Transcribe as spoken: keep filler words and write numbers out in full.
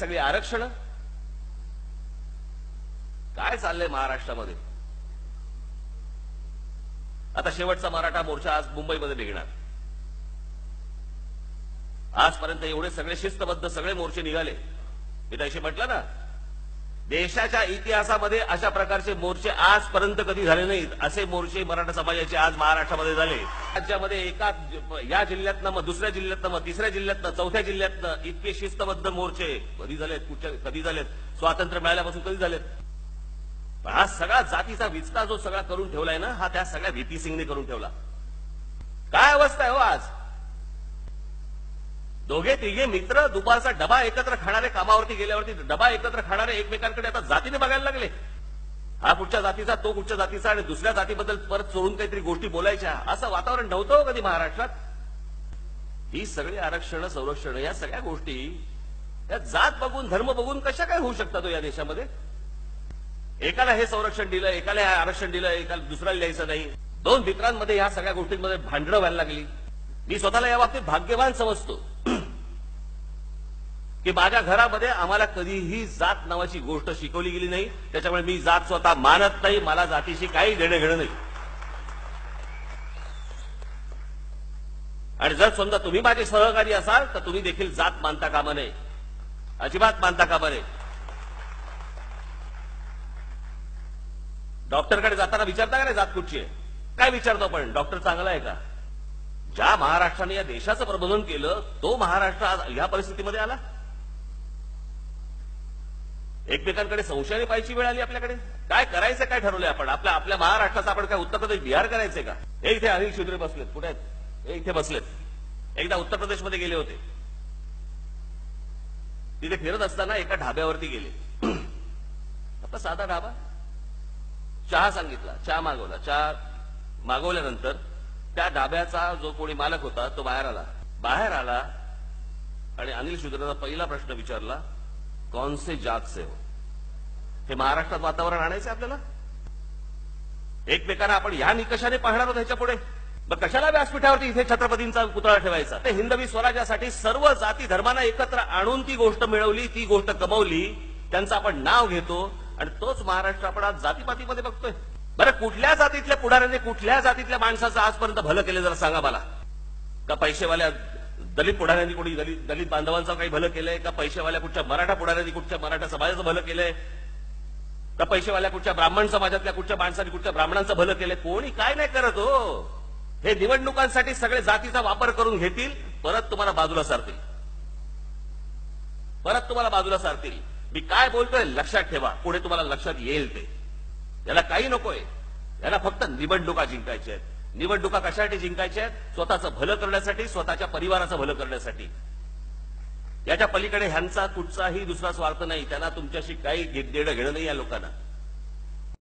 सगळी आरक्षण काय चाललंय महाराष्ट्रामध्ये। आता शेवटचा मराठा मोर्चा आज मुंबईमध्ये निघणार। आजपर्यंत एवढे सगळे शिस्तबद्ध सगळे मोर्चे निघाले। मी त्याशी म्हटलं ना, देशाच्या इतिहासामध्ये अशा प्रकारचे मोर्चे आजपर्यंत कधी झाले नाहीत। असे मोर्चे मराठा समाजाचे आज महाराष्ट्रामध्ये झाले। राज्यामध्ये एका या जिल्ह्यातनं मग दुसऱ्या जिल्ह्यातनं मग तिसऱ्या जिल्ह्यातनं चौथ्या जिल्ह्यातनं इतके शिस्तबद्ध मोर्चे कधी झालेत, कुठच्या कधी झालेत, स्वातंत्र्य मिळाल्यापासून कधी झालेत। हा सगळा जातीचा विचका जो सगळा करून ठेवलाय ना, हा त्या सगळ्या व्हीपी सिंगने करून ठेवला। काय अवस्था आहे हो आज। दोघे तिघे मित्र दुपारचा डबा एकत्र खाणारे, कामावरती गेल्यावरती डबा एकत्र खाणारे एकमेकांकडे आता जातीने बघायला लागले। हा कुठच्या जातीचा, तो कुठच्या जातीचा, आणि दुसऱ्या जातीबद्दल परत चोरून काहीतरी गोष्टी बोलायच्या, असं वातावरण नव्हतं कधी महाराष्ट्रात। ही सगळी आरक्षण, संरक्षण, या सगळ्या गोष्टी या जात बघून, धर्म बघून कशा काय होऊ शकतात या देशामध्ये। एकाला हे संरक्षण दिलं, एकाला हे आरक्षण दिलं, एकाला दुसऱ्याला द्यायचं नाही। दोन मित्रांमध्ये या सगळ्या गोष्टींमध्ये भांडणं व्हायला लागली। मी स्वतःला या बाबतीत भाग्यवान समजतो की माझ्या घरामध्ये आम्हाला कधीही जात नावाची गोष्ट शिकवली गेली नाही। त्याच्यामुळे मी जात स्वतः मानत नाही, मला जातीशी काही देणं घेणं नाही। आणि जर समजा तुम्ही माझे सहकारी असाल तर तुम्ही देखील जात मानता कामा नये, अजिबात मानता कामा नये। डॉक्टरकडे जाताना विचारता का नाही जात कुठची आहे, काय विचारतो आपण, डॉक्टर चांगला आहे का। ज्या महाराष्ट्राने या देशाचं प्रबोधन केलं तो महाराष्ट्र आज या परिस्थितीमध्ये आला। एकमेकांकडे संशयाने पाहायची वेळ आली आपल्याकडे। काय करायचं, काय ठरवलंय आपण आपल्या आपल्या महाराष्ट्राचं, आपण काय उत्तर प्रदेश बिहार करायचंय का। हे इथे अनिल शुद्रे बसलेत, कुठे आहेत, हे इथे बसलेत। एकदा उत्तर प्रदेशमध्ये गेले होते, तिथे फिरत असताना एका ढाब्यावरती गेले। आता साधा ढाबा, चहा सांगितला, चहा मागवला, चहा मागवल्यानंतर त्या ढाब्याचा जो कोणी मालक होता तो बाहेर आला बाहेर आला आणि अनिल शुद्रेचा पहिला प्रश्न विचारला, कौन से जात से हो। हे महाराष्ट्रात वातावरण आणायचं आपल्याला। एकमेकांना आपण या निकषाने पाहणार आहोत ह्याच्या पुढे। मग कशाला व्यासपीठावरती इथे छत्रपतींचा पुतळा ठेवायचा। ते हिंदवी स्वराज्यासाठी सर्व जाती धर्मांना एकत्र आणून ती गोष्ट मिळवली, ती गोष्ट कमवली, त्यांचं आपण नाव घेतो आणि तोच महाराष्ट्र आपण आज जातीपातीमध्ये बघतोय। बरं, कुठल्या जातीतल्या पुढाऱ्याने कुठल्या जातीतल्या माणसाचं आजपर्यंत भलं केलं जरा सांगा मला। का पैसेवाल्या दलित पुढाऱ्यांनी कोणी दलित दलित बांधवांचं काही भलं केलंय का, पैसेवाल्या कुठच्या मराठा पुढाऱ्यांनी कुठच्या मराठा समाजाचं भलं केलंय का, पैसेवाल्या कुठच्या ब्राह्मण समाजातल्या कुठच्या माणसांनी कुठच्या ब्राह्मणांचं भलं केलंय। कोणी काय नाही करत हो। हे निवडणुकांसाठी सगळे जातीचा वापर करून घेतील, परत तुम्हाला बाजूला सारतील, परत तुम्हाला बाजूला सारतील। मी काय बोलतोय लक्षात ठेवा, पुढे तुम्हाला लक्षात येईल ते। याला काही नकोय, याला फक्त निवडणुका जिंकायच्या आहेत। निवडणुका कशासाठी जिंकायच्या आहेत, स्वतःचं भलं करण्यासाठी, स्वतःच्या परिवाराचं भलं करण्यासाठी। याच्या पलीकडे ह्यांचा कुठचाही दुसरा स्वार्थ नाही। त्यांना तुमच्याशी काही देणं घेणं नाही या लोकांना।